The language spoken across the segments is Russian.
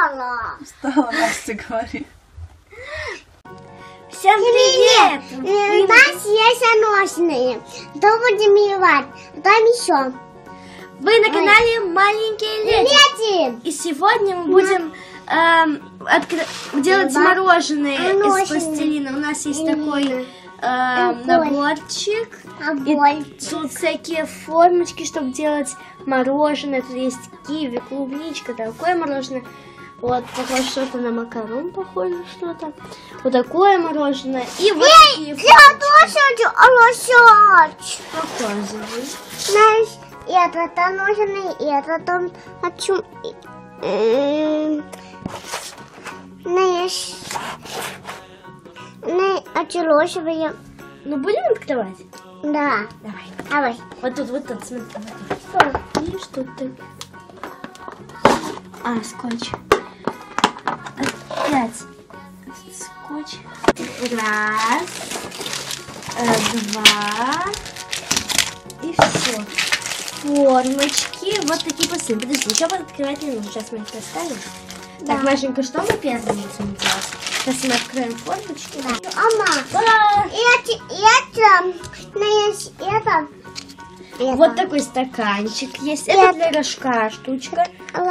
устала. Устала, Настя говорит. Всем привет! У нас есть аношные. Что будем ливать? Там еще. Вы на канале Маленькие Леди. И сегодня мы будем делать мороженое из пластилина. У нас есть такой наборчик. И тут всякие формочки, чтобы делать мороженое. Тут есть киви, клубничка, такое мороженое. Вот такое что-то на макарон похоже что-то. Вот такое мороженое. И вот такие формочки. Я тоже хочу Показывай. Знаешь, этот аношенный, и этот он хочу... Знаешь... Очелошивая. Ну будем открывать? Да. Давай. Вот тут, смотри. Вот тут. И что ты? Скотч. Опять скотч. Раз. Два. И все. Формочки. Вот такие посылки. Подожди, еще открывать не нужно. Сейчас мы их поставим. Да. Так, Машенька, что мы первым будем делать? Сейчас мы откроем формочки. Да. Это. Вот такой стаканчик есть. Это для рожка штучка.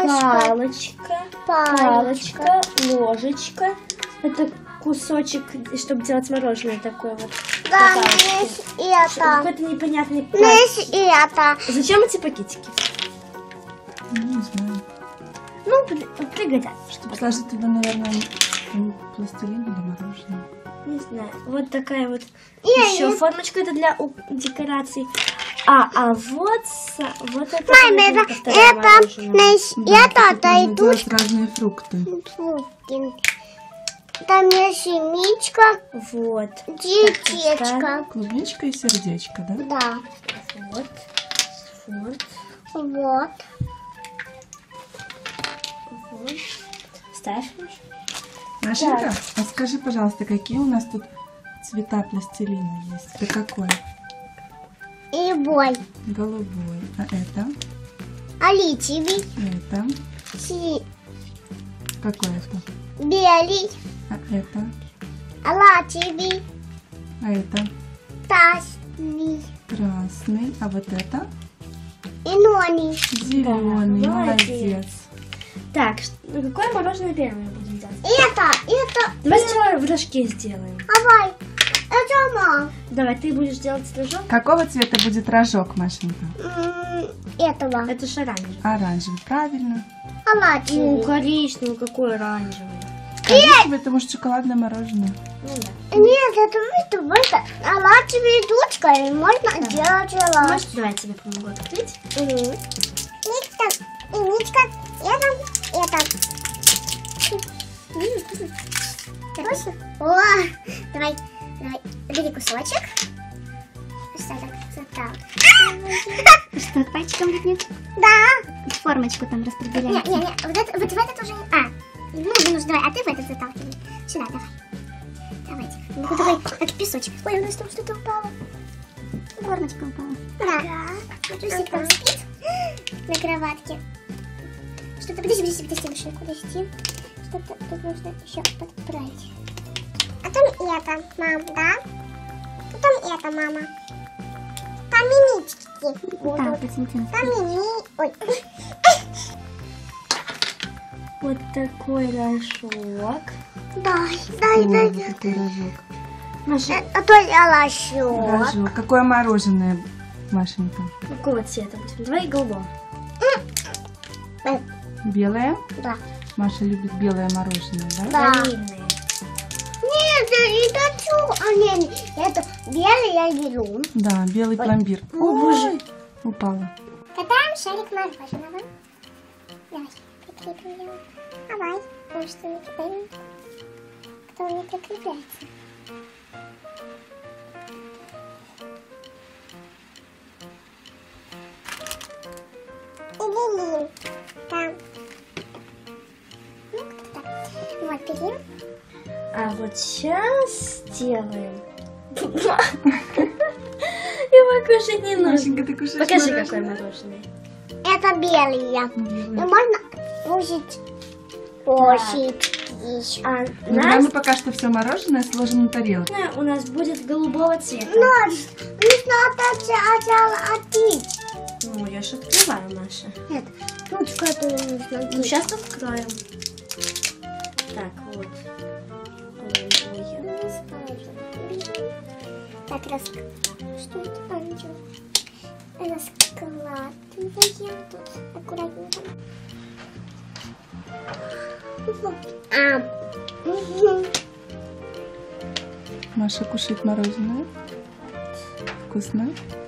Палочка, ложечка. Это кусочек, чтобы делать мороженое такое вот. Да, есть это. Какой-то непонятный есть это. Зачем эти пакетики? Не знаю. Ну, пригодятся. Чтобы сложить туда, наверное, пластилин или мороженое. Не знаю. Вот такая вот еще формочка. Это для декораций. А вот это... Мама, это идут разные фрукты. Там есть семечка. Вот. Яичко. Клубничка и сердечко, да? Да. Вот. Ставь. Машенька, а скажи, пожалуйста, какие у нас тут цвета пластилина есть? Это какой? И бой. Голубой. А это? Аличевый. Это? Какой это? Белый. А это? Алачевый. А это? Красный. Красный. А вот это? Иноний. Зеленый. Да, молодец. Так, какое мороженое первое будем делать? Это. Давай сначала в рожке сделаем. Давай. Это мама. Давай, ты будешь делать рожок? Какого цвета будет рожок, Машенька? Этого. Это же оранжевый. Оранжевый, правильно. Алачевый. Коричневый, какой оранжевый? Коричневый, это может шоколадное мороженое. Ну да. Нет, это алачевый дудка, и можно делать алач. Может, давай я тебе помогу открыть? Ничка, это. О, давай, бери кусочек. Что, пальчиком лепнет? Да. Формочку там распределяем. Не, вот в этот уже. Ну, давай, а ты в этот заталкивай. Сюда, давай. Давайте. Ну, давай, как песочек. Ой, у нас там что-то упало. Формочка упала. Да. Джусик там спит на кроватке. Что-то, подожди, подожди. Что-то тут нужно еще подправить. А там это, мам, да? Потом это, мама. Там минички. Да, посмотрим. Там Ой. Вот такой рожок. Дай. Какой рожок? Маша, А то я лощу. Рожок. Какое мороженое, Машенька? какого цвета будет? Давай голубого. Белое? Да. Маша любит белое мороженое, да? Да. Ванильные. Нет, это белый я беру. Да, белый пломбир. О, боже. Упала. Катаем шарик мороженого. Давай, прикрепим его. Давай. Ну что, не кидаем. Кто не прикрепляется. И там. Ну, как-то так. Вот, берем. А вот сейчас сделаем. Его кушать не нужно. Машенька, ты кушаешь Покажи, мороженое? какое мороженое. Это белые. И можно ложить Кошечки. А Ну, давай мы пока что все мороженое сложим на тарелку. у нас будет голубого цвета. Нужно открыть. Ну, я же открываю, Маша. Нет, тут что-то нужно Ну, открыть. сейчас откроем. Так, вот. Ой. Так, что это? А, ничего. Раскладываем тут аккуратненько. Маша кушает мороженое. Вкусно.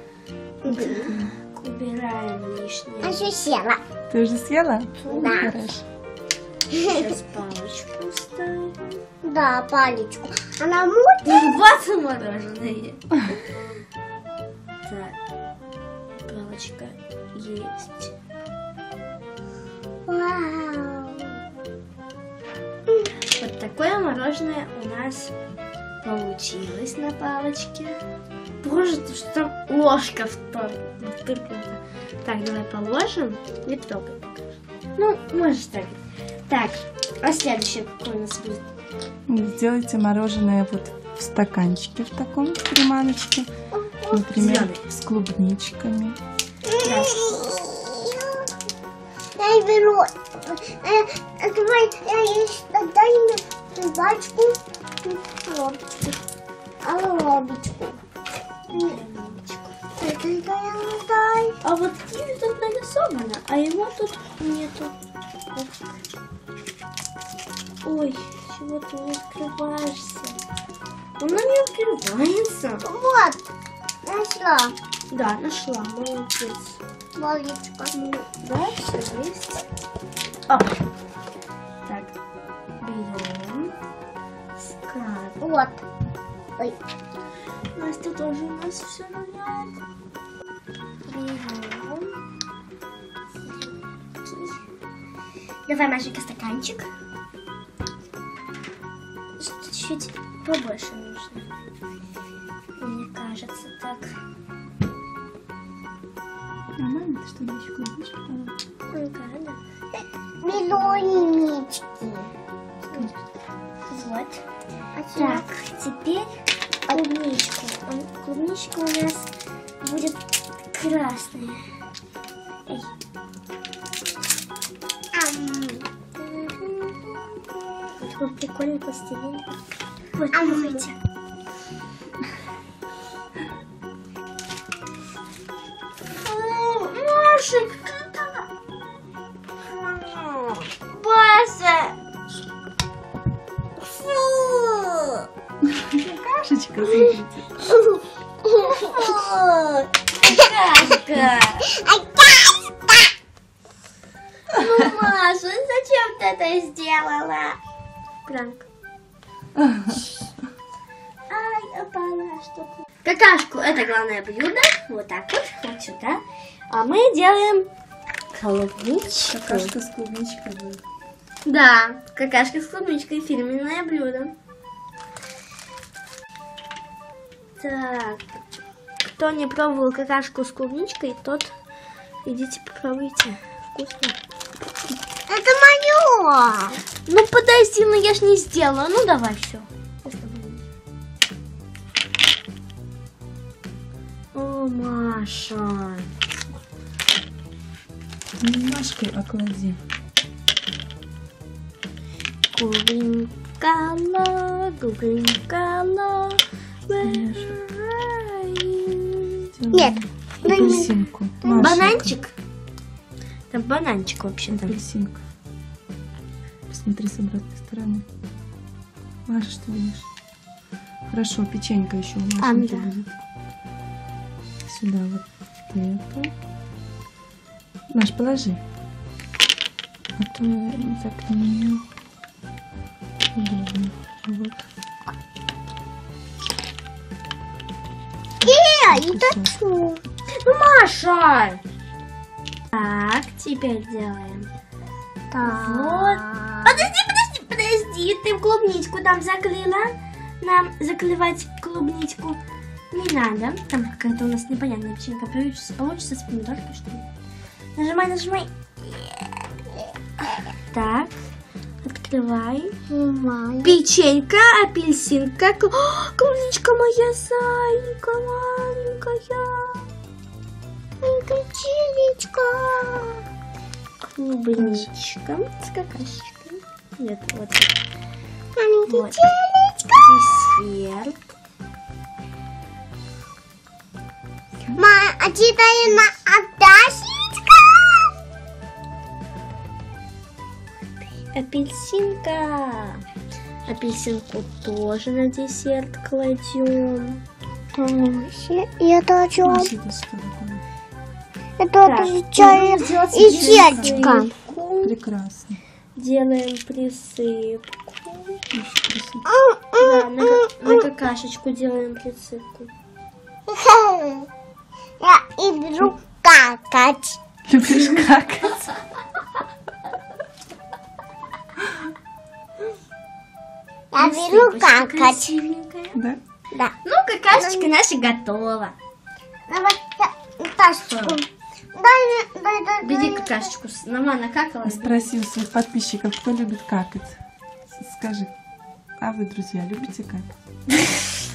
Убираем А лишнее. что села? Ты уже съела? Да. Хорошо. Сейчас палочку ставим. Да, палечку. Она мутит. Вот мороженое. Так, палочка есть. Вау. Вот такое мороженое у нас получилось на палочке. Боже, ты что там ложка втыкнута. Так, давай положим. Не трогай пока. Ну, можешь так. Так, а следующее какое у нас будет? Сделайте мороженое вот в стаканчике в таком, в креманочке. Например, Зелёный. с клубничками. Я беру. Давай, дай мне бачку. Лобочку. А лобочку. Дай. А вот киви тут нарисовано, а его тут нету. Ой, чего ты не открываешься? Она не открывается. Вот. Нашла. Да, нашла, молодец. Молочко. Да, все есть. Оп. Так, берем. Скат. Вот. Ой. Настя тоже у нас все меняет. Берем. Давай, Машенька, стаканчик. Чуть-чуть побольше нужно. Мне кажется, так. Нормально, ты что, еще клубничку дала? Да. Миллионнички. Вот. А сюда? Так, теперь клубничку. Клубничка у нас будет красная. Эй. Такой прикольный пластилин. Вот, нюхайте. Машик, Бася! Фу! Кашечка, смотрите. Какашка! Ну, Маша, зачем ты это сделала? Пранк. Ай, опала, что-то. Какашку, это главное блюдо. Вот так вот сюда. А мы делаем клубничку. Какашка с клубничкой будет. Да, какашка с клубничкой, фирменное блюдо. Так, кто не пробовал какашку с клубничкой, тот идите попробуйте. Вкусно. Это мое. Ну подожди, ну я ж не сделала. Ну давай все. О, Маша. Немножко оклади. Гуглинкала, гуглинкала. Нет. Апельсинку. Машенька, Бананчик? Там бананчик вообще-то. Апельсинка. Посмотри с обратной стороны. Маша, что видишь? Хорошо, печенька еще у Машеньки да. будет. Сюда вот эту. Маш, положи. А то я так не удобно. Вот. Это что? Ну, Маша! Так, теперь делаем. Вот. Подожди, ты клубничку там заклеила. Нам заклевать клубничку не надо. Там какая-то у нас непонятная печенька. Получится с помидоркой, что ли? Нажимай. Так. Открывай. Снимаю. Печенька, апельсинка, клубничка моя зайка маленькая. Печенечка. Клубничка с какашечкой. Нет, вот. Маленький Вот. телечко. Десерт. А теперь на Атасечка. Апельсинка. Апельсинку тоже на десерт кладем. Я тоже. Маша, это что такое? Это Так, чай будем делать и сердечко. присыпку. Прекрасно. Делаем присыпку. Еще красиво. Да, на какашечку делаем присыпку. Я иду какать. Любишь какать? Я беру Присыпочка какать. красивенькая. Да? Да. Ну, какашечка наша готова. Давай Тасечку. Дай. Бери какашечку. Мама накакала. Спроси у своих подписчиков, кто любит какать. Скажи, а вы, друзья, любите какать?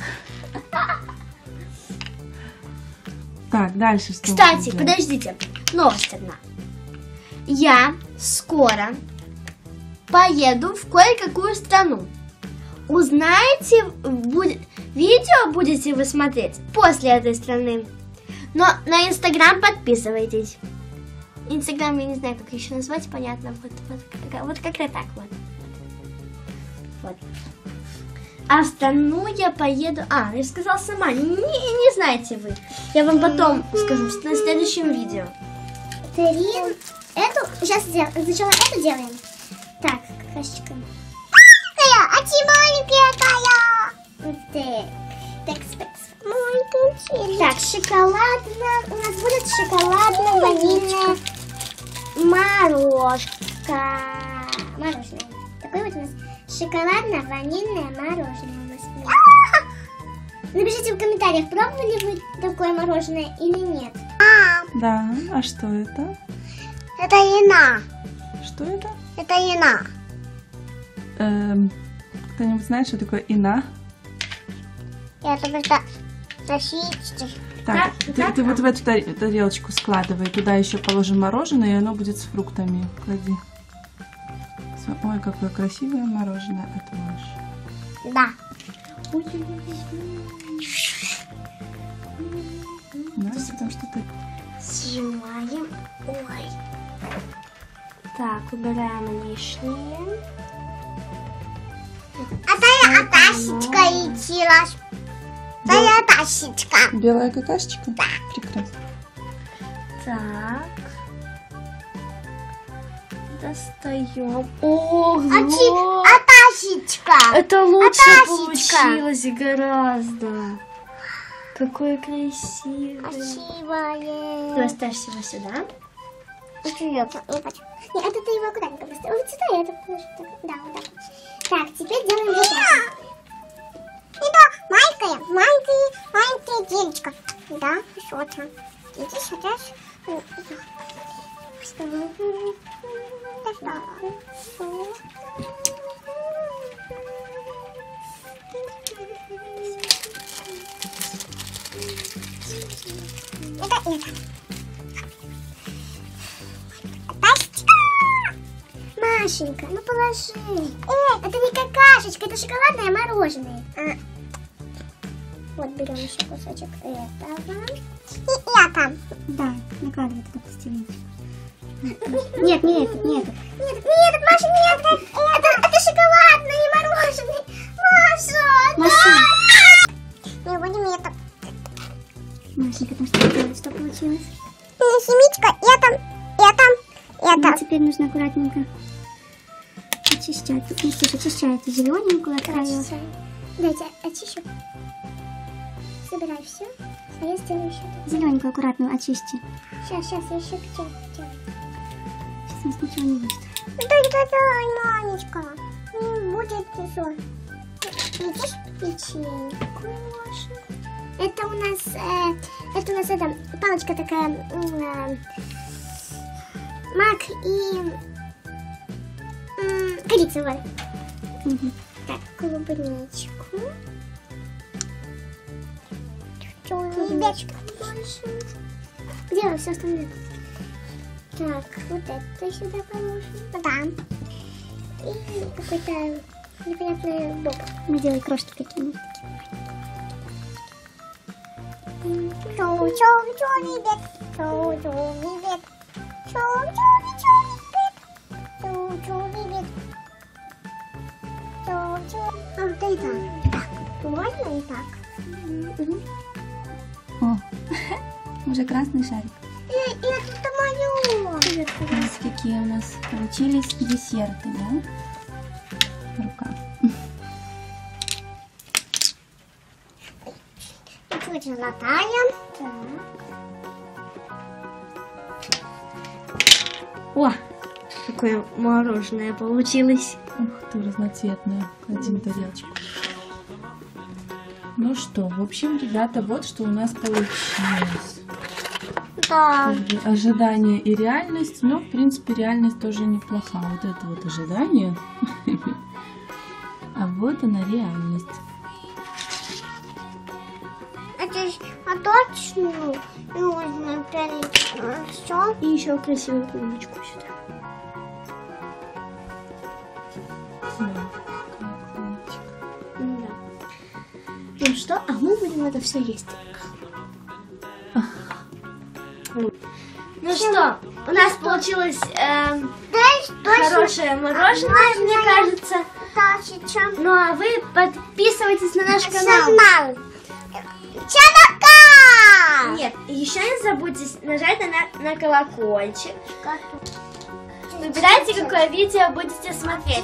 Так, дальше что? Кстати, будем делать? подождите. Новость одна. Я скоро поеду в кое-какую страну. Узнаете, видео будете вы смотреть после этой страны. Но на Инстаграм подписывайтесь. Инстаграм я не знаю, как еще назвать, понятно. Вот как-то так вот. Вот. А в страну я поеду... я сказала сама. Не знаете вы. Я вам потом скажу на следующем видео. Сейчас сначала эту делаем. Так, какашечка. А ты маленькая. Так, так, шоколадно. У нас будет шоколадно-ванильное мороженое. Такое вот у нас шоколадно-ванильное мороженое. У нас будет. Напишите в комментариях, пробовали вы такое мороженое или нет. Да, а что это? Это ина. Что это? Это ина. Кто-нибудь знает, что такое ина? Это просто сосиски. Так, ты вот в эту тарелочку складывай. Туда еще положим мороженое, и оно будет с фруктами. Клади. Ой, какое красивое мороженое отваш. Да. Да, там что-то... Сжимаем. Ой. Так, убираем лишнее. Атасечка летелась. Атасечка. Белая какашечка? Да. Прекрасно. Так. Достаем. Ого! Атасечка. Это лучше Атасечка. получилось гораздо. Какое красивое. Красивое. Ты оставь его сюда. Нет, это ты его аккуратненько просто. Вот сюда, это положи. Да, вот так. Так, теперь делаем вот это. Это маленькая девочка. Да, что-то. Иди сюда. Это. Машенька, ну положи. Это не какашечка, это шоколадное мороженое. Вот берем еще кусочек этого. И это. Да, накладывай туда пластилин. Нет, не этот, не этот. Нет, Маша, нет. Это шоколадное мороженое. Маша. Мы будем это. Машенька, там что делать? Что получилось? Семечка, это. Ну, теперь нужно аккуратненько очищать. Здесь очищается зелененькую от краев. Дайте, очищу. Собирай все. А я сделаю еще. Зелененькую аккуратную очисти. Сейчас, я еще делаю. Сейчас у нас ничего не выйдет. Дай, мамечка. Не будет все. Видишь печеньку? Это у нас палочка такая, мак и корица. корицу, вот. Мгм. Так, клубничку. Клубничку больше. Делай все остальное. Так, вот это сюда положим. Да. И какой-то непонятный боб. Мы делаем крошки какие-нибудь. Чоу-чоу-чоу-ребят. Чоу-чоу-ребят. Чоу-чоу-чоу-ребят. Чоу-чоу-ребят. Чоу-чоу. А, да и так. Так, можно и так? О, уже красный шарик. Это мое. Смотрите, какие у нас получились десерты, да? Рука. Чуть золотая. О, какое мороженое получилось. Ух ты, разноцветная. Клади на тарелочку. Ну что, в общем, ребята, вот что у нас получилось. Да. Как бы ожидание и реальность, но, в принципе, реальность тоже неплоха. Вот это вот ожидание, а вот она реальность. А точно нужно пролить все. И еще красивую клубничку сюда. Да. Ну что, а мы будем это все есть. Ну что, у нас получилось хорошее мороженое, мне кажется. Ну а вы подписывайтесь на наш канал. Нет, еще не забудьте нажать на колокольчик. Выбирайте, какое видео будете смотреть.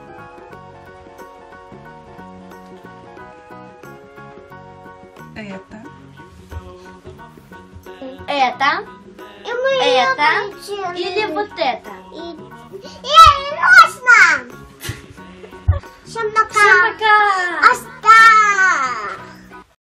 Это, И мы это или вот это. И нужно!